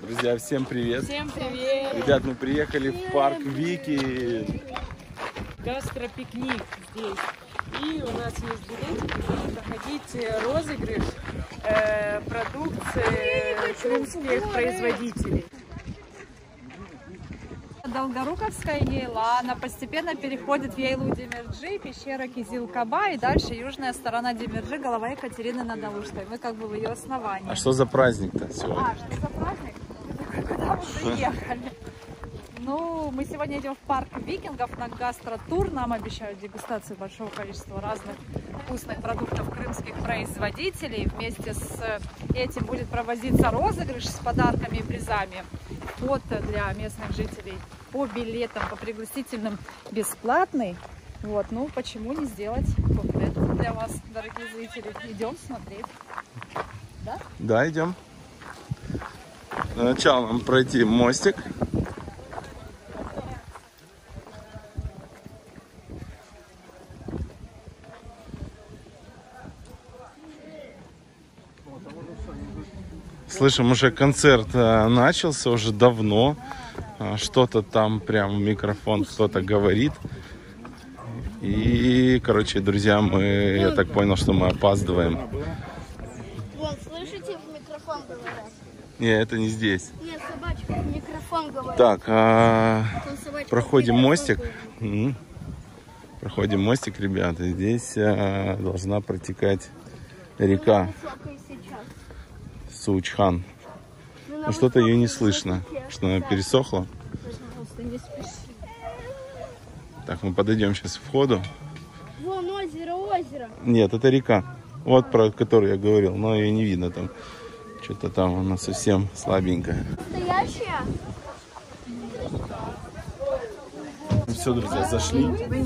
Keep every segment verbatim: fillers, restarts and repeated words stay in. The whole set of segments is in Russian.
Друзья, всем привет! Всем привет! Ребят, мы приехали в парк Викинг. Гастропикник здесь. И у нас есть билетики, будет проходить розыгрыш э, продукции крымских производителей. Долгоруковская Ейла, она постепенно переходит в Ейлу Демирджи, пещера Кизилкаба и дальше южная сторона Демирджи, голова Екатерины Надолужской. Мы как бы в ее основании. А что за праздник-то сегодня? А, что за праздник? Куда мы приехали? Ну, мы сегодня идем в парк викингов на гастротур. Нам обещают дегустацию большого количества разных вкусных продуктов крымских производителей. Вместе с этим будет проводиться розыгрыш с подарками и призами. Вход для местных жителей по билетам, по пригласительным бесплатный. Вот, ну почему не сделать буфет для вас, дорогие зрители? Идем смотреть. Да? Да, идем. Для начала нам пройти мостик. Слышим, уже концерт начался уже давно. Что-то там прям в микрофон кто-то говорит. И, короче, друзья, мы, я так понял, что мы опаздываем. Вон, слышите, в микрофон говорят? Не, это не здесь. Нет, собачка, в микрофон говорит. Так, а, проходим в мостик. Угу. Проходим мостик, ребята. Здесь а, должна протекать река Суучхан. Но что-то ее не слышно, что она пересохла. Так, мы подойдем сейчас к входу. Вон озеро, озеро. Нет, это река. Вот про которую я говорил, но ее не видно там. Что-то там она совсем слабенькая. Настоящая? Все, друзья, зашли.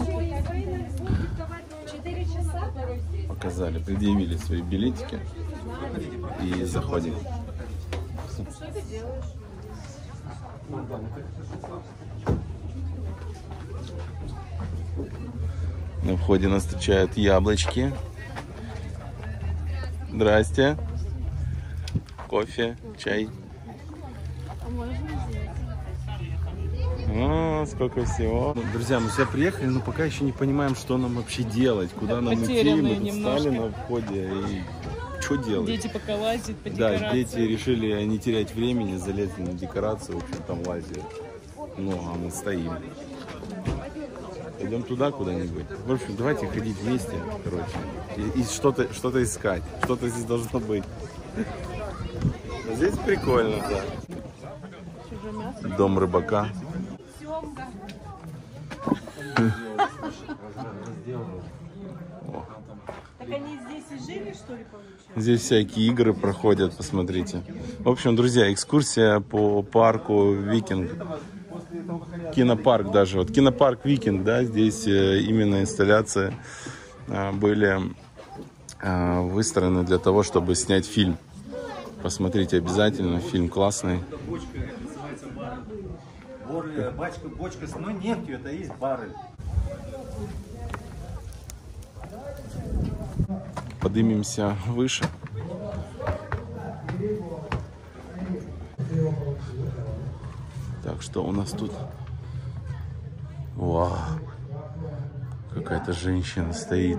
Показали, предъявили свои билетики. И заходим. На входе нас встречают яблочки. Здрасте. Кофе, чай. О, сколько всего. Друзья, мы сюда приехали, но пока еще не понимаем, что нам вообще делать. Куда нам идти. Мы тут стали на входе и что делать? Дети пока лазят по Да, декорациям. дети решили не терять времени, залезли на декорацию, в общем, там лазят. Ну, а мы стоим. Пойдем туда куда-нибудь. В общем, давайте ходить вместе, короче. И, и что-то что-то искать. Что-то здесь должно быть. Здесь прикольно, да. Дом рыбака. Так они здесь и жили, что ли, получается? Здесь всякие игры проходят, посмотрите. В общем, друзья, экскурсия по парку Викинг. Кинопарк даже. Вот кинопарк Викинг, да, здесь именно инсталляции были выстроены для того, чтобы снять фильм. Посмотрите обязательно, фильм классный. Бочка, бочка с нефтью, это и есть баррель. Поднимемся выше. Так, что у нас тут? Вау! Какая-то женщина стоит.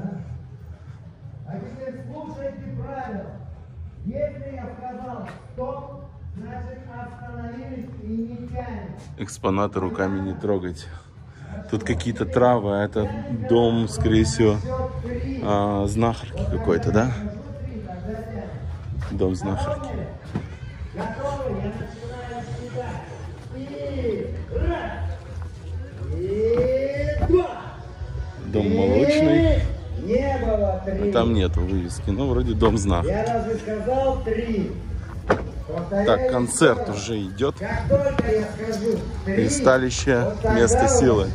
Экспонаты руками не трогать. Тут какие-то травы, а это дом, скорее всего, а, знахарки какой-то, да? Дом знахарки. Дом молочный. А там нету вывески, ну вроде дом знахарки. Я разве сказал три? Так, концерт уже идет. Ристалище, место силы.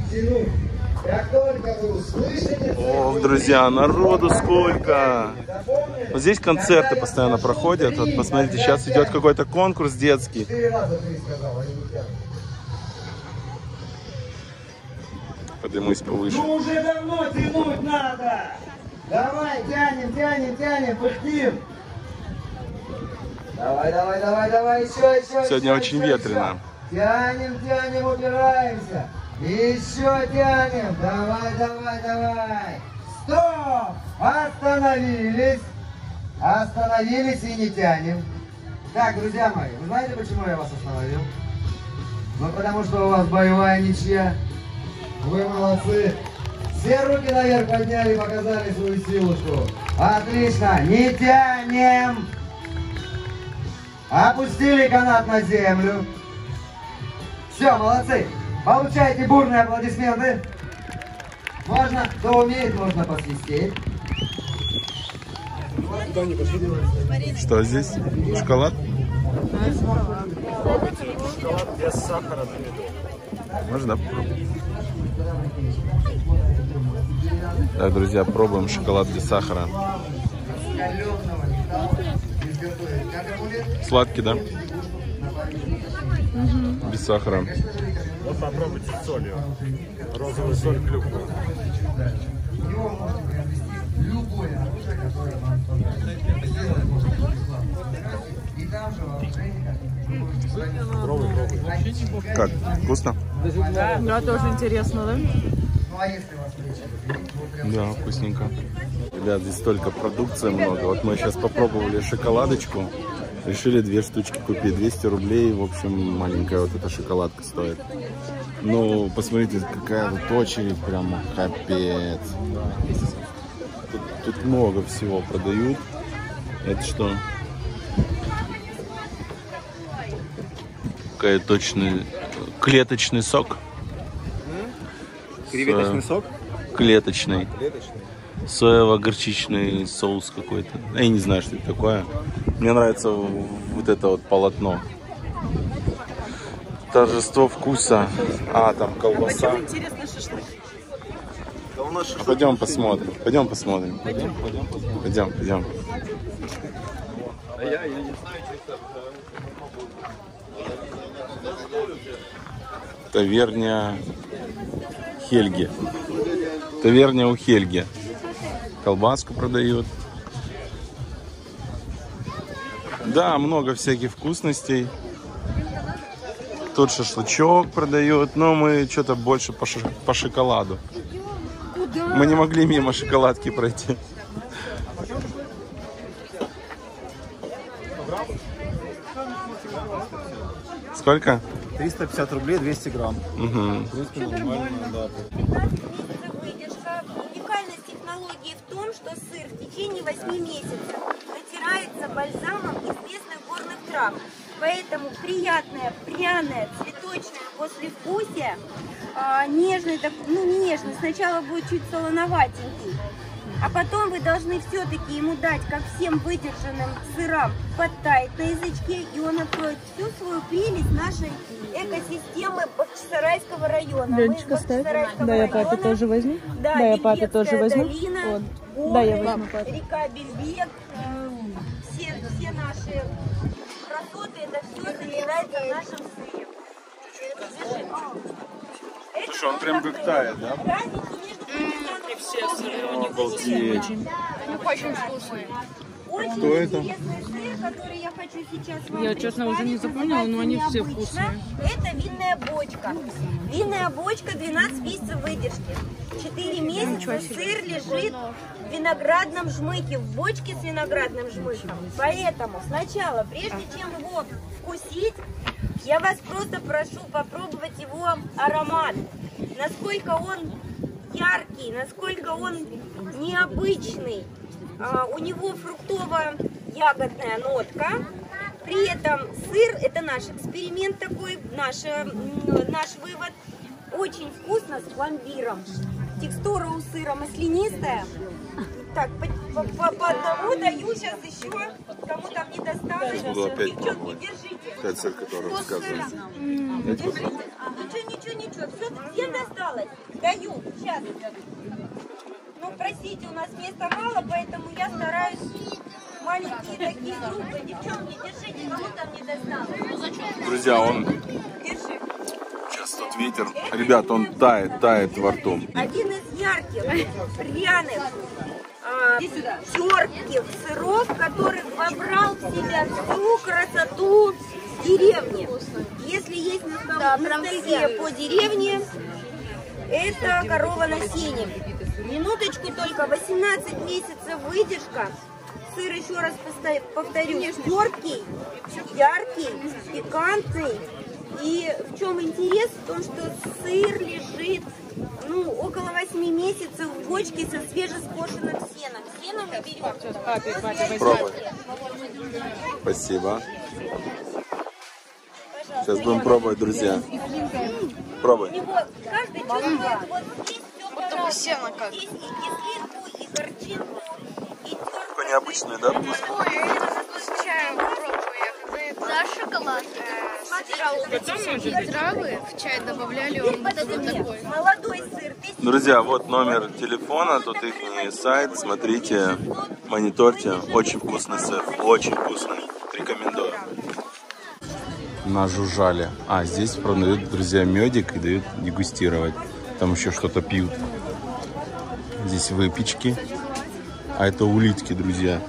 О, друзья, народу сколько! Вот здесь концерты постоянно проходят. Вот посмотрите, сейчас идет какой-то конкурс детский. Поднимусь повыше. Ну уже давно тянуть надо! Давай, тянем, тянем, тянем, пыхтим! Давай, давай, давай, давай, еще, еще. Сегодня еще, очень еще, ветрено. еще. Тянем, тянем, упираемся. Еще тянем. Давай, давай, давай. Стоп! Остановились. Остановились и не тянем. Так, друзья мои, вы знаете, почему я вас остановил? Ну, потому что у вас боевая ничья. Вы молодцы. Все руки наверх подняли, показали свою силушку. Отлично. Не тянем. Опустили канат на землю. Все, молодцы. Получайте бурные аплодисменты. Можно, кто умеет, можно посвистеть. Что здесь? Шоколад? Шоколад без сахара на меду. Можно попробовать? Так, друзья, пробуем шоколад без сахара. Сладкий, да? Угу. Без сахара. Вот попробуйте с солью. Розовую соль клюкву. Пробуй, пробуй. Как? Вкусно? Да, тоже интересно, да? Да, вкусненько. Ребят, здесь столько продукции много. Вот мы сейчас попробовали шоколадочку. Решили две штучки купить. двести рублей, в общем, маленькая вот эта шоколадка стоит. Ну, посмотрите, какая вот очередь, прямо капец. Тут, тут много всего продают. Это что? Какая точный клеточный сок. Креветочный сок? Клеточный. Клеточный. Соево-горчичный соус какой-то. Я не знаю, что это такое. Мне нравится вот это вот полотно. Торжество вкуса. А, там колбаса. Интересно, шашлык. А пойдем посмотрим. Пойдем посмотрим. Пойдем, пойдем, пойдем. Таверня Хельги. Таверня у Хельги. Колбаску продают. Да, много всяких вкусностей. Тут шашлычок продают, но мы что-то больше по, ш... по шоколаду. Мы не могли мимо шоколадки пройти. Сколько? триста пятьдесят рублей, двести грамм. Угу. В принципе, нормально, да. Выдержка. Уникальность технологии в том, что сыр в течение восьми месяцев натирается бальзамом известных горных трав. Поэтому приятное, пряное, цветочное послевкусие, а, нежный, так, ну не нежный, сначала будет чуть солоноватенький, а потом вы должны все-таки ему дать, как всем выдержанным сырам, подтаять на язычке, и он откроет всю свою прелесть нашей экосистемы Бахчисарайского района. Леночка, ставь. Да, я папе тоже возьму. Да, Да, я папе тоже возьму. Долина, Вот. горы, Да, я возьму папе. река Бельбек, э, все, все наши красоты, это все собирается в нашем сыре. Слушай, он прям как тает, да? Все сыры у них Обалдеть. Очень вкусный. Очень Кто это? интересный сыр, который я хочу сейчас вам Я, честно, уже не представить, запомнила, но они называется все необычно. вкусные. Это винная бочка. Винная бочка, двенадцать месяцев выдержки. четыре месяца сыр лежит в виноградном жмыке, в бочке с виноградным жмыком. Поэтому сначала, прежде чем его вкусить, я вас просто прошу попробовать его аромат. Насколько он яркий, насколько он необычный. А, у него фруктово-ягодная нотка. При этом сыр, это наш эксперимент такой, наш, наш вывод, очень вкусно с пломбиром. Текстура у сыра маслянистая. Так, по, по, по, по одному даю сейчас еще, кому там не досталось. Буду опять Девчонки, пробовать. держите. Та цель, которую Вкус сыра. рассказывается. Держите. Ничего, ничего, ничего. Все, всем досталось. Даю. Сейчас. Ну, простите, у нас места мало, поэтому я стараюсь маленькие такие группы. Девчонки, держите, кому там не досталось. Друзья, он... Держи. Сейчас тут ветер. Ребят, он тает, тает во рту. Один из ярких, пряных, э, терки, сыров, который вобрал в себя всю красоту деревни. Если есть ностальгия по деревне, это корова на сене. Минуточку только, восемнадцать месяцев выдержка. Сыр, еще раз повторю, теркий, яркий, пикантный. И в чем интерес? В том, что сыр лежит ну, около восьми месяцев в бочке со свежескошенным сеном. Сено мы берем. Пробуй. Спасибо. Сейчас будем пробовать, друзья. Пробуй. И вот, каждый чувствует вот здесь все Будто сено как. Здесь и кислинку, и горчинку, и терку. Такой необычный, да, вкус? Ой, я с чаем попробую. Да, шоколад. Потом травы в чай добавляли, он вот такой. Молодой сыр. Друзья, вот номер телефона, тут их сайт, смотрите, мониторьте. Очень вкусный сыр, очень вкусный. Рекомендую. Нажужжали. А, здесь продают, друзья, медик и дают дегустировать. Там еще что-то пьют. Здесь выпечки. А это улитки, друзья.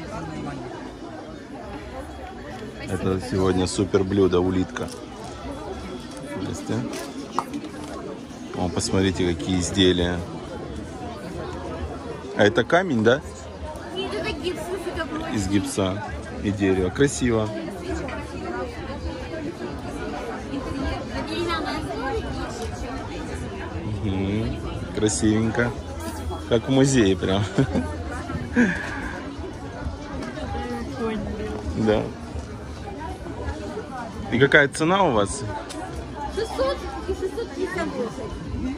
Это сегодня супер блюдо, улитка. О, посмотрите, какие изделия. А это камень, да? Из гипса и дерева. Красиво. Угу. Красивенько. Как в музее прям. Да. И какая цена у вас? шестьсот и шестьсот пятьдесят восемь.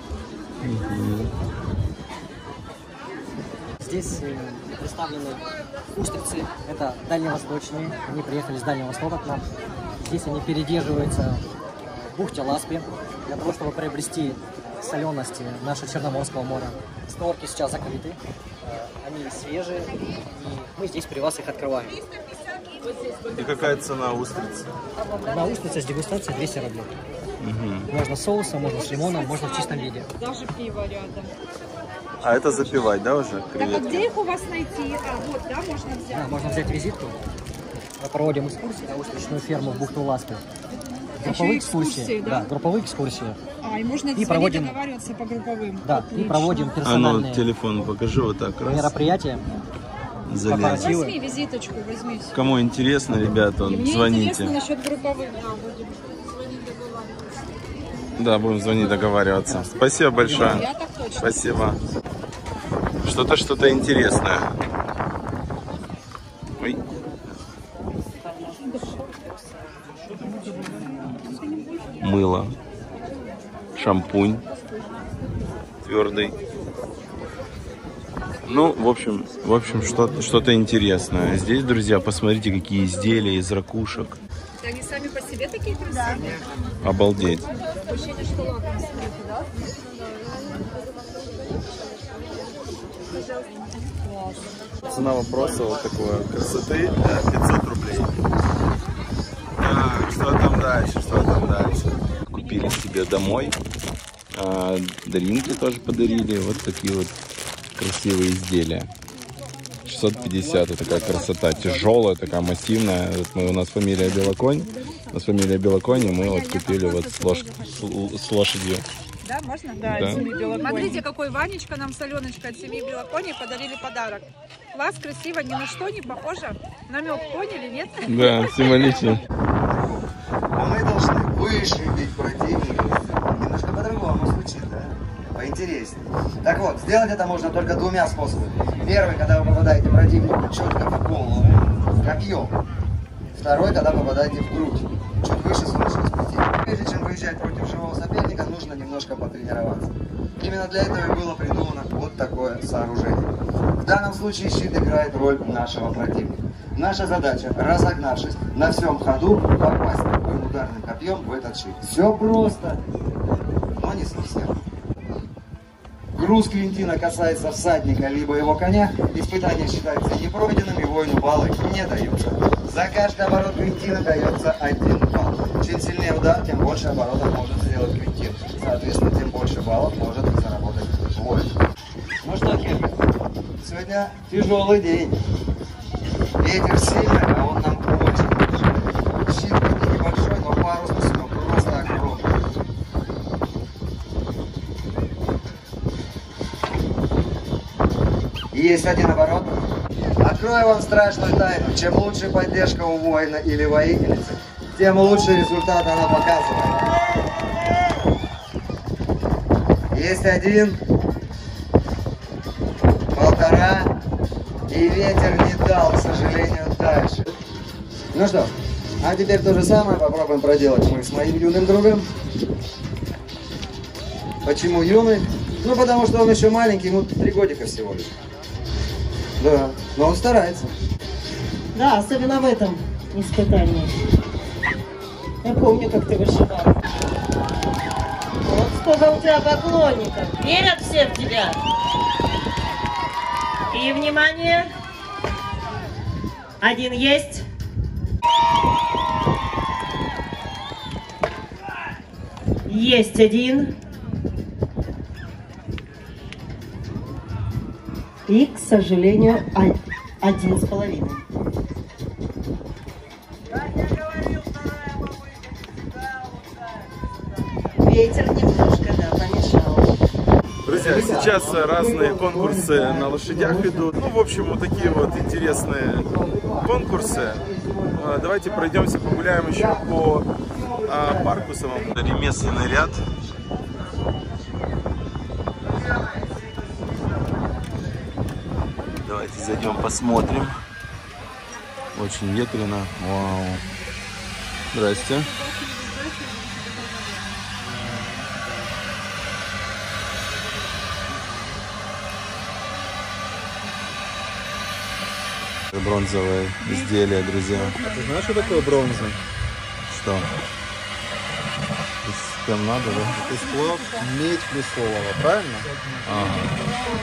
Здесь представлены устрицы, это дальневосточные, они приехали с Дальнего Востока к нам. Здесь они передерживаются в бухте Ласпи, для того, чтобы приобрести солености нашего Черноморского моря. Створки сейчас закрыты, они свежие, и мы здесь при вас их открываем. И какая цена устриц? Одна устрица с дегустацией двести рублей. Угу. Можно с соусом, можно с лимоном, можно в чистом виде. Даже пиво рядом. А это запивать, да, уже? Так, а Креветки? где их у вас найти? А, вот, да, можно взять? Да, можно взять визитку. Мы проводим экскурсии на устричную ферму в бухту Ласпи. Групповые экскурсии, экскурсии, да? да, групповые экскурсии. А, и можно И проводим, договариваться по групповым. да, Отлично. и проводим А ну, персональные телефон покажи вот так. Раз. мероприятия. Залез. корпоративы. Возьми визиточку, возьми. Кому интересно, ребята, И мне звоните. интересно насчет групповых. Да, будем. Да, будем звонить, договариваться. Спасибо большое. Я так точно. Спасибо. Что-то, что-то интересное. Ой. Мыло. Шампунь. Твердый. Ну, в общем, в общем, что-то что-то интересное. Здесь, друзья, посмотрите, какие изделия из ракушек. Они сами по себе такие красивые? Обалдеть. Ощущение, что лакомство, да? Цена вопроса вот такой красоты пятьсот рублей. Так, что там дальше, что там дальше? Купили себе домой. А, даринки тоже подарили. Вот такие вот красивые изделия. шестьсот пятьдесят, это такая красота. Тяжелая, такая массивная. Вот мы, у нас фамилия Белоконь. У нас фамилия Белоконь, и мы вот купили вот с, лош... с лошадью. Да, можно? Да, Да. от семьи Белоконь. Смотрите, какой Ванечка нам с Аленочкой от семьи Белоконь подарили подарок. Класс, красиво, ни на что не похоже. Намек поняли, нет? Да, символично. Мы должны выше бить противника. Немножко по-другому звучит, да? Поинтереснее. Так вот, сделать это можно только двумя способами. Первый, когда вы попадаете противнику четко в голову, копьем. Второй, когда попадаете в грудь, чуть выше солнечной сплетения. Прежде чем выезжать против живого соперника, нужно немножко потренироваться. Именно для этого и было придумано вот такое сооружение. В данном случае щит играет роль нашего противника. Наша задача, разогнавшись на всем ходу, попасть таким ударным копьем в этот щит. Все просто, но не совсем. Груз клинтина касается всадника либо его коня, испытание считается непройденным и воину баллы не даются. За каждый оборот клинтина дается один балл. Чем сильнее удар, тем больше оборотов может сделать клинтин. Соответственно, тем больше баллов может заработать воин. Ну что, Кирка, сегодня Сегодня тяжелый день. Ветер сильный, а он нам очень мешает. Щит небольшой, но парус у него просто огромный. Есть один оборот. Открою вам страшную тайну. Чем лучше поддержка у воина или воительницы, тем лучший результат она показывает. Есть один, полтора, и ветер не дал, к сожалению, дальше. Ну что, а теперь то же самое попробуем проделать мы с моим юным другом. Почему юный? Ну, потому что он еще маленький, ему три годика всего лишь. Да, но он старается. Да, особенно в этом испытании. Я помню, как ты вышивал. Вот сколько у тебя поклонников. Верят все в тебя. И, внимание, один есть. Есть один. И, к сожалению, один с половиной. Ветер немножко, да, помешал. Друзья, сейчас разные конкурсы на лошадях идут. Ну, в общем, вот такие вот интересные конкурсы. Давайте пройдемся, погуляем еще по а, парку самому. Ремесленный ряд. Давайте зайдем, посмотрим. Очень ветрено. Вау. Здрасте. Бронзовые изделия, друзья. А ты знаешь, что такое бронза? Что? Прям надо, да? Это сплав медь плюс олово, правильно? Ага.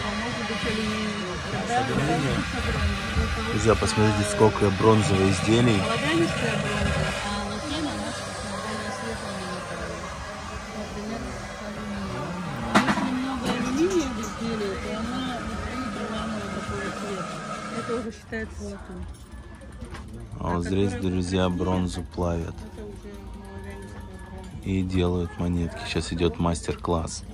Друзья, посмотрите, сколько бронзовых изделий. Это уже считается золотым. А вот здесь, друзья, бронзу плавят и делают монетки. Сейчас идет мастер-класс.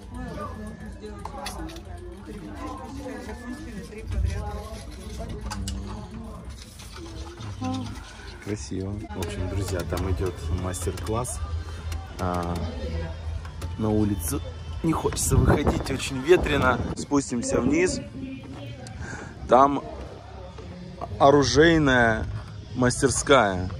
Красиво. В общем, друзья, там идет мастер-класс. А, на улицу не хочется выходить, очень ветрено. Спустимся вниз. Там оружейная мастерская.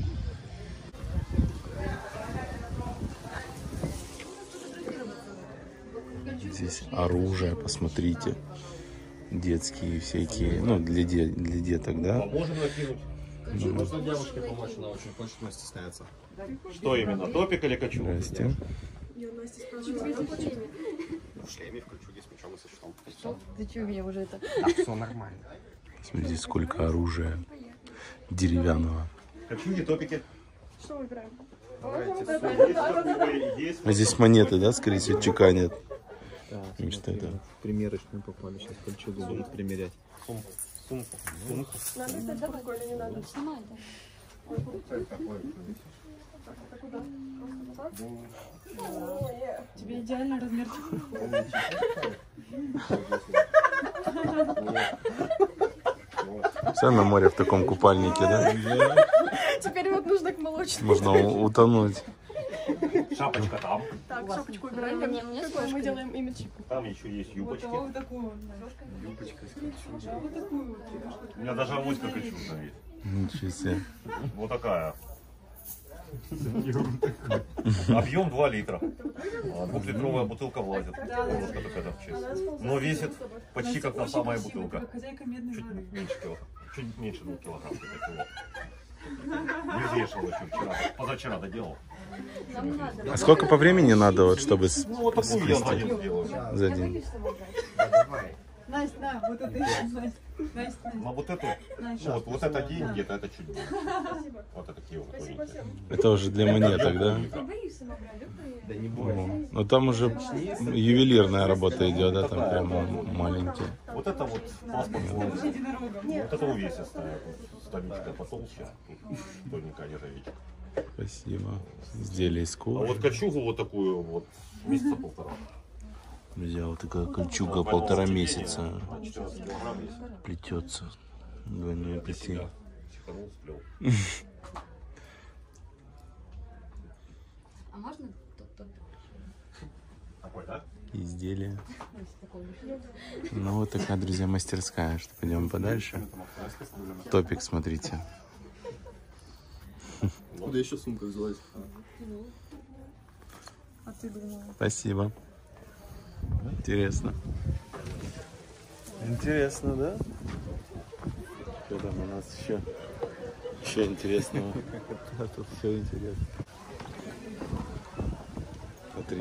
Здесь оружие, посмотрите. Детские всякие, ну, для, де, для деток, да? Можем накинуть. Ну. Можно девушке помочь, она очень хочет, но стесняется. Что именно, топик или качу? Здрасте. В шлеме, в кольчуге, с мечом и со щитом. Ты что, меня уже это... Да, все нормально. Смотрите, сколько оружия деревянного. Кольчуги, топики. Что выбираем? А здесь монеты, да, скорее всего, чеканят. Да, что это? Примерочную попали, сейчас кольчугу будут примерять. Сумку. Сумку. Сумку. Надо взять добавку или не надо? Сама это. Тебе идеальный размер. Все на море в таком купальнике, да? Теперь вот нужно к молочному. Можно утонуть. Шапочка там. Так, шапочку убираем. Какой мы делаем имидж? Там еще есть юбочки. Вот такую. Юбочка с кольчугой. Вот такую. У меня даже авоська кольчужная есть. Ничего себе. Вот такая. Объем два литра. Двухлитровая бутылка влазит. Вот это когда в честь. Но весит почти как та самая бутылка. Чуть меньше килограмм. Чуть меньше двух килограмм. Не взвешивал еще вчера. Позавчера доделал. А сколько по времени надо, вот, чтобы с- Ну вот такую я за сплести день сделаю. за день? Настя, на, вот это еще. Настя, Настя. Ну вот эту, ну, вот, вот это деньги, это, это чуть больше. Вот это такие вот тоненькие. Это уже для монеток, да? О, но там уже ювелирная работа идет, да, там прямо маленькие. Вот это вот паспорт, вот это увесистая, столичка потолще, тоненькая нержавейка. Спасибо. Изделие из А кожи. вот кольчугу вот такую вот месяца полтора. Друзья, вот такая кольчуга полтора месяца плетется. Двойное плетение. А можно изделия? Ну вот такая, друзья, мастерская. Что, пойдем подальше. Топик, смотрите. Куда еще сумка взялась? А ты думала? Спасибо. Интересно. Интересно, да? Что там у нас еще? Еще интересного. Тут все интересно. Смотри.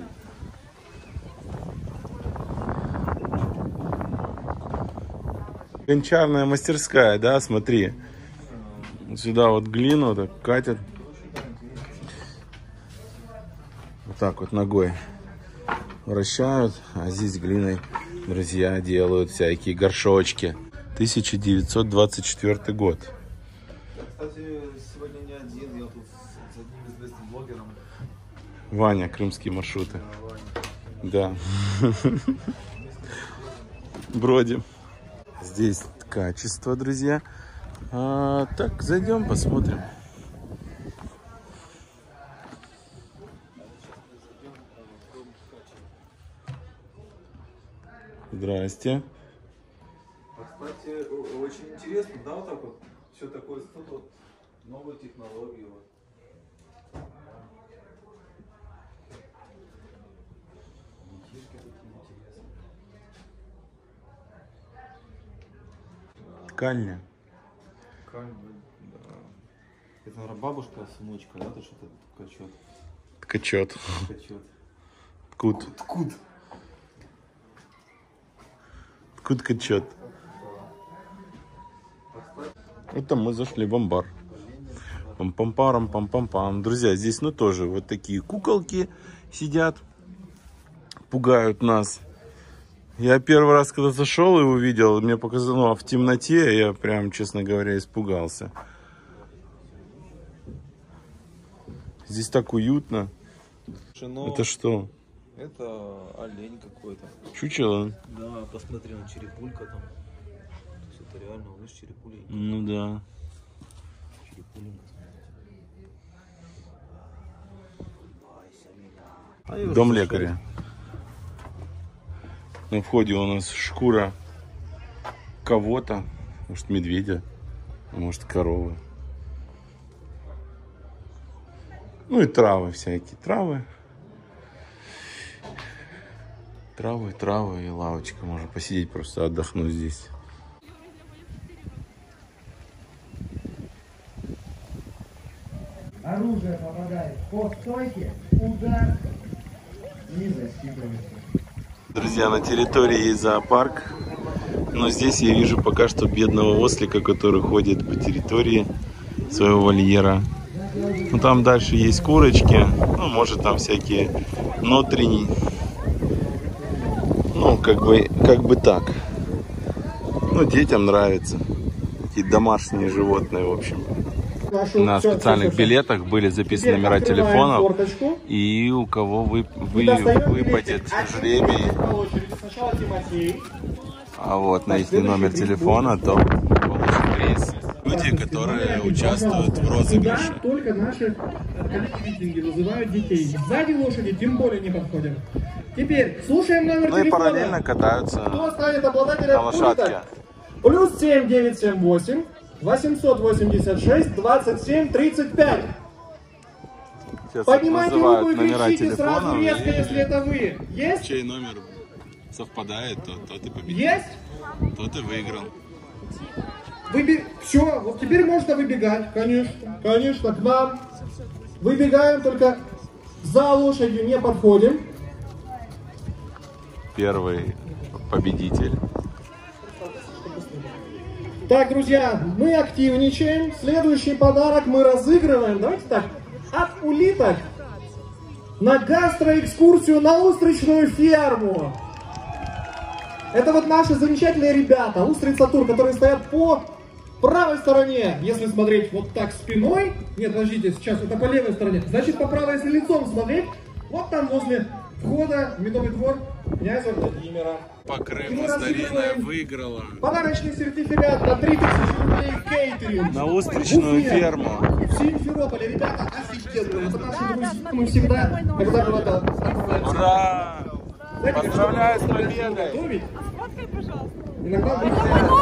Гончарная мастерская, да, смотри. Сюда вот глину так катят. Вот так вот ногой вращают, а здесь глиной, друзья, делают всякие горшочки. тысяча девятьсот двадцать четвёртый год. Кстати, сегодня не один, я тут с одним известным блогером. Ваня, крымские маршруты. Да. Бродим. Здесь качество, друзья. А, так, зайдем, посмотрим. Здрасте. Кстати, очень интересно, да, вот так вот все такое, тут вот новые технологии. Вот. Ткальня. Ткань, да. Это, наверное, бабушка, сыночка, да, то что-то ткачет. Ткачет. Ткачет. Ткут. Ткут. Ткут качет. Это мы зашли в амбар. Пам-пам-парам, пам-пам-пам. Друзья, здесь ну тоже вот такие куколки сидят, пугают нас. Я первый раз, когда зашел и увидел, мне показалось, ну, а в темноте я прям, честно говоря, испугался. Здесь так уютно. Но это что? Это олень какой-то. Чучело? Да, посмотри, он черепулька там. То есть это реально, он видишь, черепуля. Ну да. Черепуленька. Дом лекаря. На входе у нас шкура кого-то, может медведя, а может коровы. Ну и травы всякие, травы. Травы, травы и лавочка. Можно посидеть, просто отдохнуть здесь. Оружие попадает по стойке, удар и засчитывается. Друзья, на территории зоопарк. Но здесь я вижу пока что бедного ослика, который ходит по территории своего вольера. Ну, там дальше есть курочки. Ну, может, там всякие внутренние. Ну, как бы, как бы так. Ну, детям нравится. Такие домашние животные, в общем. На специальных билетах были записаны номера телефонов. И у кого вы, вы, выпадет жребий, а вот на их номер телефона, то получит приз. Люди, которые участвуют в розыгрыше. Только наши коллеги вызывают детей. Сзади лошади тем более не подходят. Теперь слушаем номер ну телефона. И параллельно катаются Кто станет обладателем на лошадке. Плюс семь девять семь восемь восемьсот восемьдесят шесть двадцать семь тридцать пять. Сейчас поднимайте руку и номера кричите сразу телефона, резко, и... если это вы. Есть? Чей номер совпадает, то, то ты победил. Есть? То ты выиграл. Выби... Все, вот теперь можно выбегать, конечно, конечно, к нам. Выбегаем, только за лошадью не подходим. Первый победитель. Так, друзья, мы активничаем. Следующий подарок мы разыгрываем. Давайте так, от улиток на гастроэкскурсию на устричную ферму. Это вот наши замечательные ребята, Устрица Тур, которые стоят по правой стороне, если смотреть вот так спиной. Нет, подождите, сейчас это по левой стороне. Значит, по правой, если лицом смотреть, вот там возле входа в Медовый двор князя Владимира. По Крыму старинная выиграла. Подарочный сертификат на три тысячи рублей кейтеринг. На устричную Буфет. ферму. В Симферополе, ребята, офигенные. Это наши друзья. Мы всегда, когда было. Ура! Поздравляю с победой! Сфоткай, пожалуйста. Иногда мы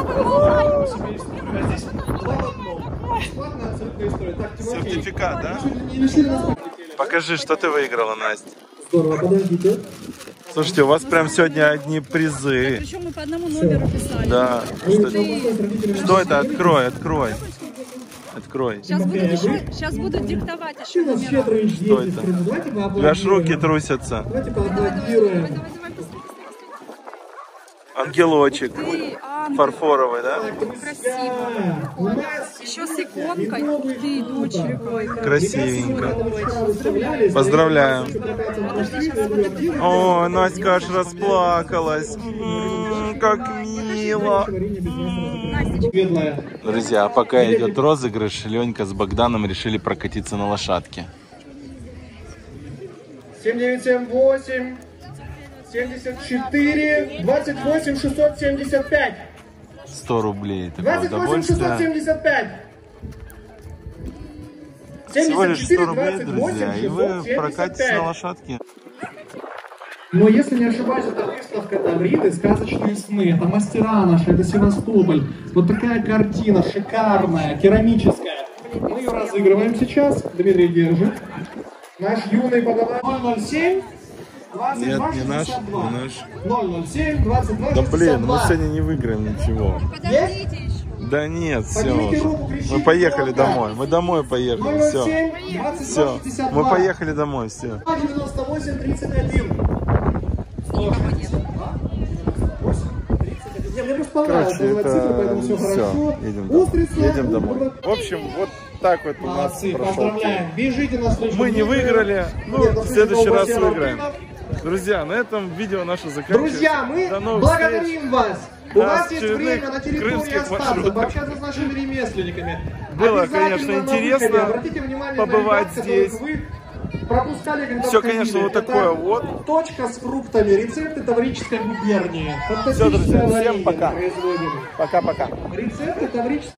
Сертификат, да? Покажи, что ты выиграла, Настя. Здорово, подождите. Слушайте, у вас прям сегодня одни призы. Причем мы по одному номеру писали. Да. Что, что это? Открой, открой. Открой. Сейчас будут, еще, сейчас будут диктовать еще номера. Что это? У тебя аж руки трусятся. Давайте поаплодируем. Ангелочек. Фарфоровый, да? Красиво. Еще с иконкой. Ты, дочь. Красивенько. Поздравляем. О, Настя аж расплакалась. М-м, как мило. Друзья, пока идет розыгрыш, Ленька с Богданом решили прокатиться на лошадке. семь девять семь восемь семьдесят четыре двадцать восемь шестьсот семьдесят пять. сто рублей. Такое двадцать восемь шестьсот удовольствие. семьдесят пять. Всего лишь сто рублей, друзья, и вы прокатитесь на лошадке. Но если не ошибаюсь, это выставка Тавриды «Сказочные сны». Это мастера наши, это Севастополь. Вот такая картина шикарная, керамическая. Мы ее разыгрываем сейчас. Дмитрий держит. Наш юный подавай ноль ноль семь двадцать два Нет, не наш, шестьдесят два. не наш. ноль ноль семь двадцать два Да шестьдесят блин, мы два. сегодня не выиграем ничего. Есть? Да нет, все Поднимите уже. руку, кричите Мы поехали громко. домой. Мы домой поехали. ноль ноль Все. семь двадцать два Все. шестьдесят Мы два. поехали домой. Все. девяносто восемь тридцать один. Мне просто понравилось Короче, назвать цифры, поэтому это все все. хорошо. Едем домой. Устрица, Едем домой. Бурбак. В общем, вот так вот у нас Молодцы, прошел поздравляем. Бежите на встречу. Мы не выиграли, ну, Нет, в следующий раз Бассейна выиграем. Уркинов. Друзья, на этом видео наше заканчивается. Друзья, мы До новых благодарим встреч. вас. У Да, вас с есть очередных время на территории крымских остаться, маршрутов. пообщаться с нашими ремесленниками. Было, Обязательно конечно, на интересно выходе обратите внимание побывать на ребят, здесь. которых вы пропускали, когда Все, входили. конечно, вот Это такое вот. Точка с фруктами. Рецепты Таврической губернии. Все, друзья, всем варенье пока. производим. Пока-пока. Рецепты Таврической